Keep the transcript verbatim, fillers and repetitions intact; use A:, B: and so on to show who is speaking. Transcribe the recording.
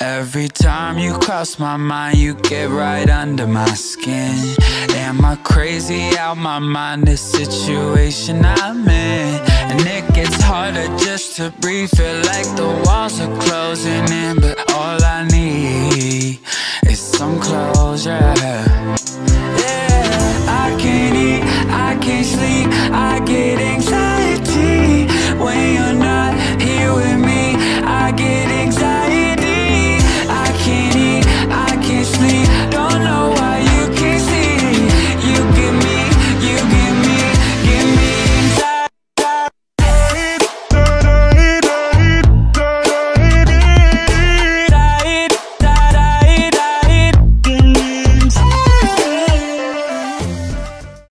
A: Every time you cross my mind, you get right under my skin. Am I crazy out my mind, this situation I'm in? And it gets harder just to breathe, feel like the walls are closing in. But all I need is some closure.